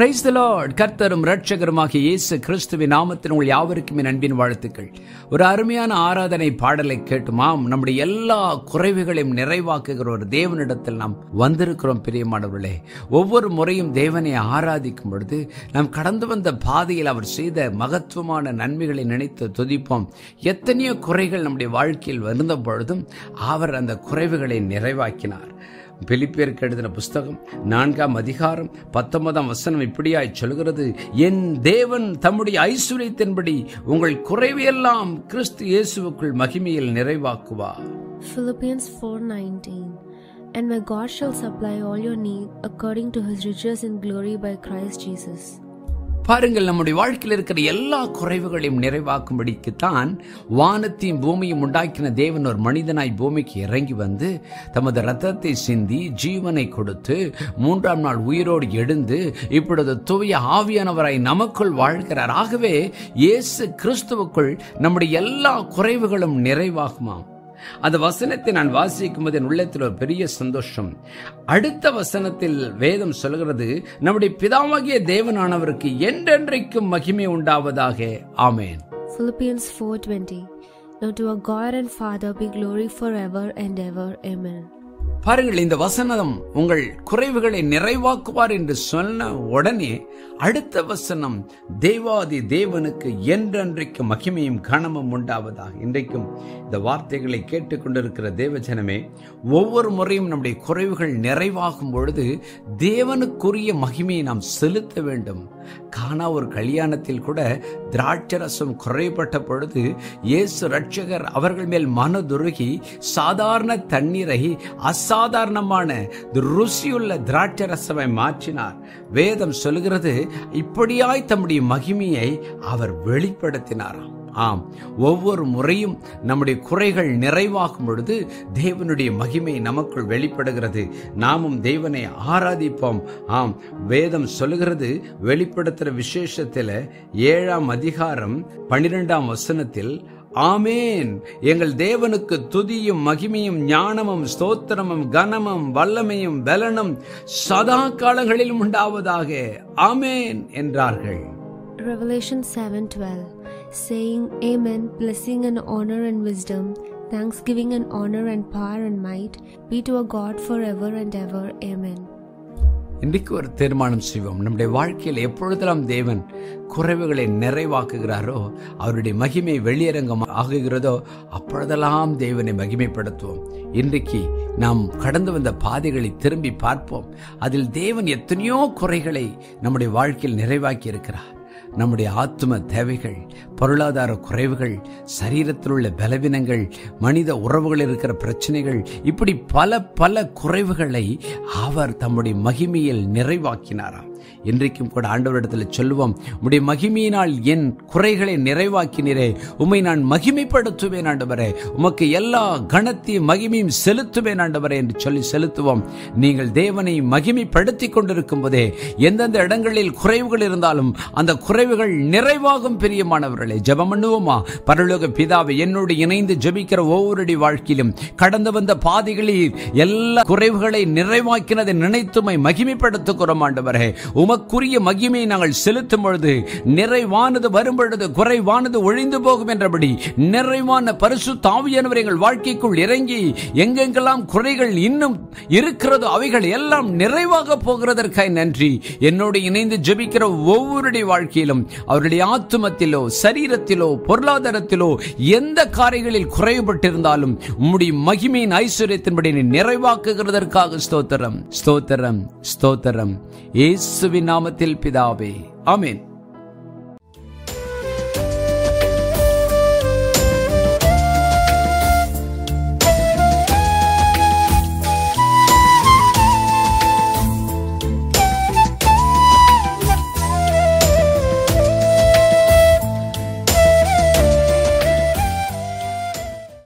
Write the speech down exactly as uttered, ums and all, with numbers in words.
Praise the Lord. கர்த்தரும் இரட்சகருமாகிய இயேசு கிறிஸ்துவின் நாமத்தில் உங்கள் யாவருக்கும் என் அன்பின் வாழ்த்துக்கள். ஒரு அருமையான ஆராதனை பாடலை கேட்டுமாம் நம்முடைய எல்லா குறைவுகளையும் நிறைவாக்குகிற ஒரு தேவனிடத்தில் நாம் வந்திருக்கிறோம். பிரியமானவர்களே, ஒவ்வொரு முறையும் தேவனை ஆராதிக்கும் பொழுது நாம் கடந்து வந்த பாதையில் அவர் செய்த மகத்துவமான நன்மைகளை நினைத்து துதிப்போம். எத்தனையோ குறைகள் நம்முடைய வாழ்க்கையில் வந்த பொழுதும் அவர் அந்த குறைவுகளை நிறைவாக்கினார். பிலிப்பியருக்கு எழுதின புஸ்தகம் நான்காம் அதிகாரம் பத்தொன்பதாம் வசனம் இப்படியாய் சொல்கிறது, என் தேவன் தம்முடைய ஐசுரியத்தின்படி உங்கள் குறைவையெல்லாம் கிறிஸ்து இயேசுவுக்குள் மகிமையில் நிறைவாக்குவார். Philippians four nineteen. And my God shall supply all your need according to his riches in glory by Christ Jesus. பாருங்கள், நம்முடைய வாழ்க்கையில் இருக்கிற எல்லா குறைவுகளையும் நிறைவாக்கும்படிக்குத்தான் வானத்தையும் பூமியும் உண்டாக்கின தேவன் ஒரு மனிதனாய் பூமிக்கு இறங்கி வந்து தமது இரத்தத்தை சிந்தி ஜீவனை கொடுத்து மூன்றாம் நாள் உயிரோடு எழுந்து இப்பொழுது தூய ஆவியானவராய் நமக்குள் வாழ்கிறார். ஆகவே இயேசு கிறிஸ்துவுக்குள் நம்முடைய எல்லா குறைவுகளும் நிறைவாகுமாம். அந்த வசனத்தை நான் வாசிக்கும் போது என் உள்ளத்தில் ஒரு பெரிய சந்தோஷம். அடுத்த வசனத்தில் வேதம் சொல்கிறது, நம்முடைய பிதாவாகிய தேவனானவருக்கு என்றென்றைக்கும் மகிமை உண்டாவதாக. ஆமென். Philippians four twenty. Now to our God and Father be glory forever and ever. Amen. பாருங்கள், இந்த வசனம் உங்கள் குறைவுகளை நிறைவாக்குவார் என்று சொன்ன உடனே அடுத்த வசனம், தேவாதி தேவனுக்கு என்றென்றைக்கு மகிமையும் கனமும் உண்டாவதாக. இன்றைக்கும் இந்த வார்த்தைகளை கேட்டுக்கொண்டிருக்கிற தேவஜனமே, ஒவ்வொரு முறையும் நம்முடைய குறைவுகள் நிறைவாகும் பொழுது தேவனுக்குரிய மகிமையை நாம் செலுத்த வேண்டும். கானா ஒரு கல்யாணத்தில் கூட திராட்சரசம் குறைபட்ட பொழுது இயேசு இரட்சகர் அவர்கள் மேல் மனதுருகி சாதாரண தண்ணீரை அசாதாரணமான ருசியுள்ள திராட்சரசமை மாற்றினார். வேதம் சொல்கிறது, இப்படியாய் தம்முடைய மகிமையை அவர் வெளிப்படுத்தினாராம். ஆம், ஒவ்வொரு முறையும் நம்முடைய குறைகள் நிறைவாகும் பொழுது தேவனுடைய மகிமை நமக்குள் வெளிப்படுகிறது. நாமும் தேவனை ஆராதிப்போம். ஆம், வேதம் சொல்லுகிறது, வெளிப்படுத்துகிற விசேஷத்தில் ஏழாம் அதிகாரம் பனிரெண்டாம் வசனத்தில், ஆமேன், எங்கள் தேவனுக்கு துதியும் மகிமையும் ஞானமும் ஸ்தோத்திரமும் கனமும் வல்லமையும் பலனும் சதா காலங்களிலும் உண்டாவதாக. ஆமேன் என்றார்கள். Revelation seven twelve. Saying, Amen, blessing and honor and wisdom, thanksgiving and honor and power and might be to our God forever and ever. Amen. இன்றைக்கு ஒரு தீர்மானம் செய்வோம். நம்முடைய வாழ்க்கையில் எப்பொழுதெல்லாம் தேவன் குறைவுகளை நிறைவாக்குகிறாரோ, அவருடைய மகிமை வெளியரங்கம் ஆகுகிறதோ, அப்பொழுதெல்லாம் தேவனை மகிமைப்படுத்துவோம். இன்றைக்கு நாம் கடந்து வந்த பாதைகளை திரும்பி பார்ப்போம். அதில் தேவன் எத்தனையோ குறைகளை நம்முடைய வாழ்க்கையில் நிறைவாக்கி இருக்கிறார். நம்முடைய ஆத்தும தேவைகள், பொருளாதார குறைவுகள், சரீரத்தில் உள்ள பலவீனங்கள், மனித உறவுகளில் இருக்கிற பிரச்சனைகள், இப்படி பல பல குறைவுகளை அவர் தம்முடைய மகிமையில் நிறைவாக்கினாராம். இன்றைக்கும் கூட ஆண்டவரிடத்தில் சொல்லுவோம், உம்முடைய மகிமையினால் என் குறைகளை நிறைவாக்கினரே, உம்மை நான் மகிமைப்படுத்துவேன் ஆண்டவரே, உமக்கு எல்லா கனத்தையும் மகிமையும் செலுத்துவேன் ஆண்டவரே என்று சொல்லி செலுத்துவோம். நீங்கள் தேவனை மகிமைப்படுத்தி கொண்டிருக்கும் போதே எந்தெந்த இடங்களில் குறைவுகள் இருந்தாலும் அந்த குறைவுகள் நிறைவாகும். பிரியமானவர்களே, ஜெபம் பண்ணுவோமா? பரலோக பிதாவே, என்னோடு இணைந்து ஜெபிக்கிற ஒவ்வொருடைய வாழ்க்கையிலும் கடந்து வந்த பாதைகளில் எல்லா குறைவுகளை நிறைவாக்கினதை நினைத்துமை மகிமைப்படுத்துகிறோம் ஆண்டவரே. உமக்குரிய மகிமையை நாங்கள் செலுத்தும் பொழுது நிறைவானது வரும் பொழுது குறைவானது ஒழிந்து போகும் என்றபடி நிறைவான பரிசுத்த ஆவியானவர் எங்கள் வாழ்க்கைக்குள் இறங்கி எங்கெங்கெல்லாம் குறைகள் இன்னும் இருக்கிறதோ அவைகள் எல்லாம் நிறைவாக போகிறதற்காய் நன்றி. என்னோடு இணைந்து ஜெபிக்கிற ஒவ்வொருடைய வாழ்க்கையிலும் அவருடைய ஆத்துமத்திலோ சரீரத்திலோ பொருளாதாரத்திலோ எந்த காரியங்களில் குறைபட்டிருந்தாலும் உம்முடைய மகிமையின் ஐஸ்வர்யத்தின்படி நிறைவாக்குகிறதற்காக ஸ்தோத்திரம், ஸ்தோத்திரம், ஸ்தோத்திரம். இயேசுவின் நாமத்தில் பிதாவே, ஆமென்.